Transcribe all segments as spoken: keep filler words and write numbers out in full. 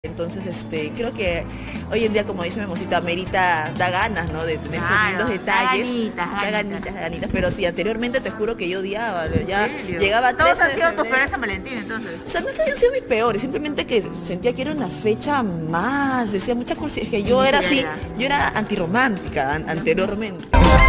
Entonces, este, creo que hoy en día, como dice mi mosita, merita, da ganas, ¿no? De tener esos Claro, lindos da detalles. ganitas, Da ganitas. ganitas, da ganitas. Pero sí, anteriormente te juro que yo odiaba, ya ¿En serio? llegaba Todos trece han de sido tus febrero. peores San Valentín, entonces. O sea, no es que hayan sido mis peores, simplemente que sentía que era una fecha más, decía muchas cosas, es que yo era así, Innecesaria. yo era antirromántica an- anteriormente.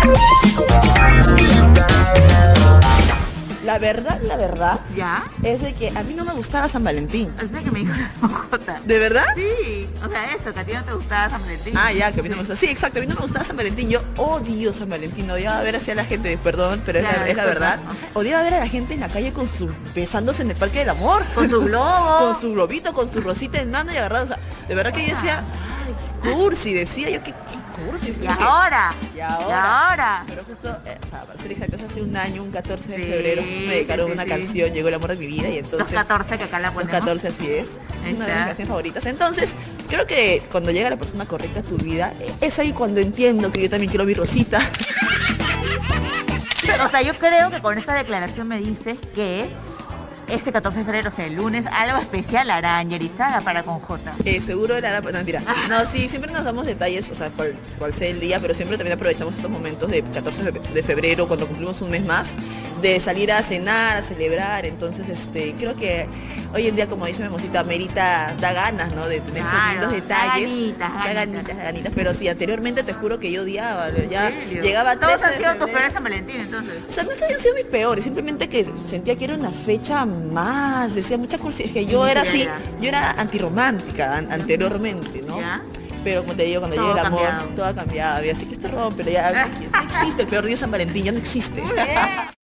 La verdad, la verdad, ¿Ya? es de que a mí no me gustaba San Valentín. Es que me dijo la mojota. ¿De verdad? Sí, o sea, eso, que a ti no te gustaba San Valentín. Ah, ya, que a mí no me gusta. Sí, exacto, a mí no me gustaba San Valentín. Yo odio San Valentín, odiaba ver hacia la gente, perdón, pero es, Claro, la, es la disculpa. verdad. Odiaba ver a la gente en la calle con su besándose en el Parque del Amor. Con su globo. Con su globito, con su rosita en mano y agarrado. O sea, de verdad que yo decía, ay, qué cursi, decía yo, qué, qué cursi. Y Porque- ahora. Y Y ahora. ahora. Pero justo, eh, o sea, para ser exactos, hace un año, un catorce de Sí, febrero, justo me dedicaron sí, una sí. canción, llegó el amor de mi vida y entonces... Los catorce que acá la Los ponemos. catorce, así es. Ahí Una de está. mis canciones favoritas. Entonces, creo que cuando llega la persona correcta a tu vida, eh, es ahí cuando entiendo que yo también quiero mi rosita. O sea, yo creo que con esta declaración me dices que este catorce de febrero, o sea, el lunes, algo especial hará Angerizada para con J. Eh, seguro era la... No, mentira. No, sí, siempre nos damos detalles, o sea, cuál, cuál sea el día, pero siempre también aprovechamos estos momentos de catorce de febrero, cuando cumplimos un mes más, de salir a cenar, a celebrar. Entonces, este, creo que hoy en día, como dice mi mosita, merita, da ganas, ¿no? De tener esos Claro, lindos da detalles. ganitas, Da ganitas. ganitas, da ganitas. Pero sí, anteriormente te juro que yo odiaba, ya ¿En serio? llegaba Todos trece han de sido tus febrero. peores San Valentín, entonces. O sea, no es que hayan sido mis peores, simplemente que sentía que era una fecha más, decía muchas cosas, es que yo era así, Innecesaria. yo era antirromántica an- anteriormente, ¿no? ¿Ya? Pero como te digo, cuando Todo llega el ha amor, cambiado. todo ha cambiado, y así que esto rompe, pero ya no existe el peor día de San Valentín, ya no existe. Muy bien.